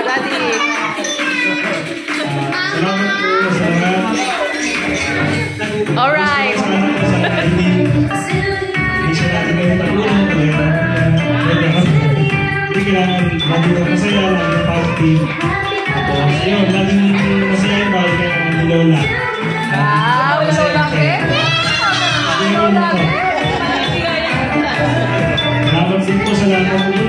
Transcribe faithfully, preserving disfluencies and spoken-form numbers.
Daddy. Salamat po sa lahat. Alright. Hindi siya natin ngayon natulong. Hindi kailangan lagi na masaya, lagi na positive. Tapos yun, laging masaya yung bawal kayo ng Lola. Wow, ikaw lagi? Ikaw lagi? Salamat din po sa lahat ng